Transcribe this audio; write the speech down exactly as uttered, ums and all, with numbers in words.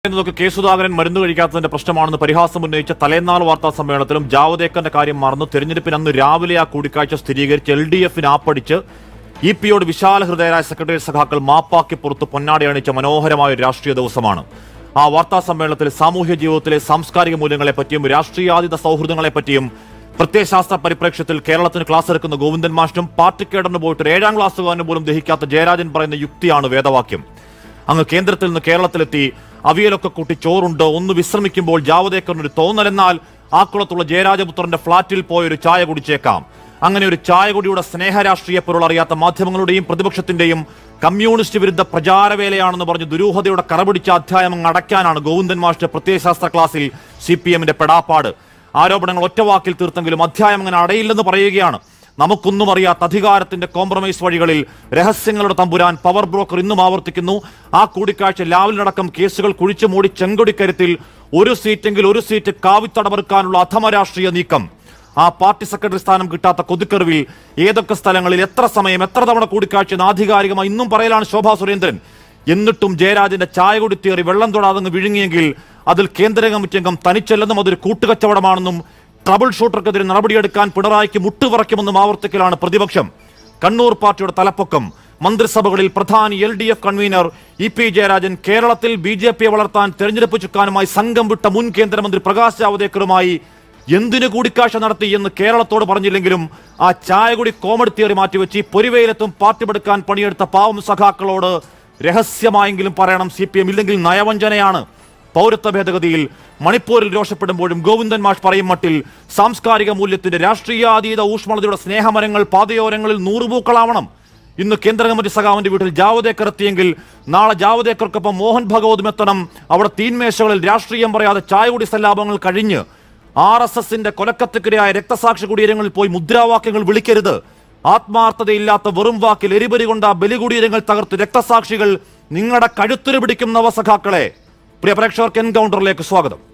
K Sudhakaran മരുന്ന് കഴിക്കാത്തതിന്റെ പ്രശ്നമാണെന്ന് പരിഹാസം ഉന്നയിച്ച തലേന്നാൾ വാർത്താ സമ്മേളനത്തിലും ജാവദേക്കറിന്റെ കാര്യം മറന്നു തെരഞ്ഞെടുപ്പിന് അന്ന് രാവിലെ ആ കൂടിക്കാഴ്ച സ്ഥിരീകരിച്ച് എൽ ഡി എഫിന് ആപ്പടിച്ച് ഇ പിയോട് വിശാല ഹൃദയരായ സെക്രട്ടറി സഖാക്കൾ മാപ്പാക്കി പുറത്ത് പൊന്നാടി അണിച്ച മനോഹരമായ ഒരു രാഷ്ട്രീയ ദിവസമാണ്. ആ വാർത്താ സമ്മേളനത്തിൽ സാമൂഹ്യ ജീവിതത്തിലെ സാംസ്കാരിക മൂല്യങ്ങളെപ്പറ്റിയും രാഷ്ട്രീയാതീത സൗഹൃദങ്ങളെപ്പറ്റിയും പ്രത്യയശാസ്ത്ര പരിപ്രേക്ഷ്യത്തിൽ കേരളത്തിന് ക്ലാസ് എടുക്കുന്ന ഗോവിന്ദൻ മാഷിനും പാർട്ടി കേഡറിന് പോയിട്ട് ഒരു ഏഴാം ക്ലാസ്സുകാരന് പോലും ദഹിക്കാത്ത ജയരാജൻ പറയുന്ന യുക്തിയാണ് വേദവാക്യം. അങ്ങ് കേന്ദ്രത്തിൽ നിന്ന് കേരളത്തിലെത്തി അവിയലൊക്കെ കൂട്ടി ചോറുണ്ട് ഒന്ന് വിശ്രമിക്കുമ്പോൾ ജാവദേക്കറിനൊരു തോന്നലെന്നാൽ ആക്കുളത്തുള്ള ജയരാജപുത്രന്റെ ഫ്ളാറ്റിൽ പോയൊരു ചായ കുടിച്ചേക്കാം. അങ്ങനെ ഒരു ചായ കുടിയുടെ സ്നേഹരാഷ്ട്രീയ പൊരുൾ അറിയാത്ത മാധ്യമങ്ങളുടെയും പ്രതിപക്ഷത്തിന്റെയും കമ്മ്യൂണിസ്റ്റ് വിരുദ്ധ പ്രചാരവേലയാണെന്ന് പറഞ്ഞ് ദുരൂഹതയുടെ കറപിടിച്ച അധ്യായം അങ്ങ് അടയ്ക്കാനാണ് ഗോവിന്ദൻ മാഷിന്റെ പ്രത്യയശാസ്ത്ര ക്ലാസ്സിൽ സി പി എമ്മിന്റെ പെടാപ്പാട്. ആരോപണങ്ങൾ ഒറ്റവാക്കിൽ തീർത്തെങ്കിലും അധ്യായം അങ്ങനെ അടയില്ലെന്ന് പറയുകയാണ്. നമുക്കൊന്നും അറിയാത്ത അധികാരത്തിന്റെ കോംപ്രമൈസ് വഴികളിൽ രഹസ്യങ്ങളുടെ തമ്പുരാൻ പവർ ബ്രോക്കർ ഇന്നും ആവർത്തിക്കുന്നു. ആ കൂടിക്കാഴ്ച ലാവലിനടക്കം കേസുകൾ കുഴിച്ചു മൂടി ചെങ്കൊടിക്കരുത്തിൽ ഒരു സീറ്റെങ്കിൽ ഒരു സീറ്റ് കാവിത്തടവറുക്കാനുള്ള അധമ രാഷ്ട്രീയ നീക്കം. ആ പാർട്ടി സെക്രട്ടറി സ്ഥാനം കിട്ടാത്ത കൊതിക്കറിവിൽ ഏതൊക്കെ സ്ഥലങ്ങളിൽ എത്ര സമയം എത്ര തവണ കൂടിക്കാഴ്ച ആധികാരികമായി ഇന്നും പറയലാണ് ശോഭാ സുരേന്ദ്രൻ. എന്നിട്ടും ജയരാജന്റെ ചായ കുടിത്തേറി വെള്ളം തൊടാതെന്ന് വിഴുങ്ങിയെങ്കിൽ അതിൽ കേന്ദ്ര കമ്മിറ്റി അംഗം തനിച്ചല്ലെന്നും അതൊരു കൂട്ടുകച്ചവടമാണെന്നും ട്രബിൾ ഷൂട്ടർക്കെതിരെ നടപടിയെടുക്കാൻ പിണറായിക്ക് മുട്ടുപറയ്ക്കുമെന്നും ആവർത്തിക്കലാണ് പ്രതിപക്ഷം. കണ്ണൂർ പാർട്ടിയുടെ തലപ്പൊക്കം മന്ത്രിസഭകളിൽ പ്രധാനി L D F convener E P Jayarajan കേരളത്തിൽ ബി ജെ പിയെ വളർത്താൻ തെരഞ്ഞെടുപ്പ് ചുക്കാനുമായി സംഘം വിട്ട മുൻ കേന്ദ്രമന്ത്രി പ്രകാശ് ജാവദേക്കറുമായി എന്തിനു കൂടിക്കാഴ്ച നടത്തി എന്ന് കേരളത്തോട് പറഞ്ഞില്ലെങ്കിലും ആ ചായകുടി കോമഡി തിയറി മാറ്റിവെച്ച് ഈ പൊരിവെയിലെത്തും പാർട്ടി എടുക്കാൻ പണിയെടുത്ത പാവം സഖാക്കളോട് രഹസ്യമായെങ്കിലും പറയണം സി പി എം ഇല്ലെങ്കിൽ നയവഞ്ചനയാണ്. പൗരത്വ ഭേദഗതിയിൽ മണിപ്പൂരിൽ രോഷപ്പെടുമ്പോഴും ഗോവിന്ദൻ മാഷ് പറയും മട്ടിൽ സാംസ്കാരിക മൂല്യത്തിന്റെ രാഷ്ട്രീയാതീത ഊഷ്മളതയുടെ സ്നേഹമരങ്ങൾ പാതയോരങ്ങളിൽ നൂറുപൂക്കളാവണം. ഇന്ന് കേന്ദ്ര കമ്മിറ്റി സഖാവിന്റെ വീട്ടിൽ ജാവദേക്കർ എത്തിയെങ്കിൽ നാളെ ജാവദേക്കർക്കൊപ്പം മോഹൻ ഭഗവതും എത്തണം. അവിടെ തീന്മേശകളിൽ രാഷ്ട്രീയം പറയാതെ ചായകുടി സല്ലാപങ്ങൾ കഴിഞ്ഞ് ആർ എസ് എസിന്റെ കൊലക്കത്തിക്കിരയായ രക്തസാക്ഷി കുടീരങ്ങളിൽ പോയി മുദ്രാവാക്യങ്ങൾ വിളിക്കരുത്. ആത്മാർത്ഥതയില്ലാത്ത വെറും വാക്കിൽ എരിപരി കൊണ്ട ബലികുടീരങ്ങൾ തകർത്ത് രക്തസാക്ഷികൾ നിങ്ങളുടെ കഴുത്തുരു പിടിക്കും നവസഖാക്കളെ. പ്രിയ പ്രേക്ഷകർക്ക് എൻകൗണ്ടറിലേക്ക് സ്വാഗതം.